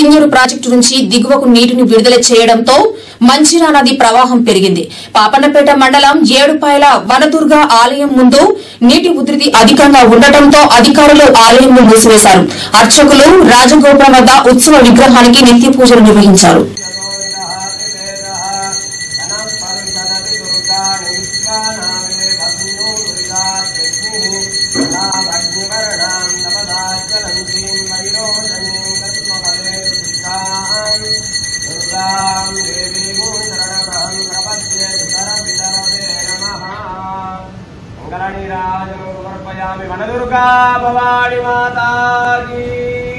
కిన్నెరు project నుంచి దిగువకు నీటిని విడుదల చేయడంతో మంచిరా నది ప్రవాహం పెరిగింది. పాపన్నపేట మండలం ఏడుపాయల వనదుర్గ ఆలయం ముందు నీటి ఉధృతి అధికంగా ఉండటంతో అధికారులు ఆలయంను మూసివేశారు. అర్చకులు రాజగోపురం వద్ద ఉత్సవ విగ్రహానికి నిత్య పూజలు నిర్వహించారు. वनदुर्गा भवानी माता की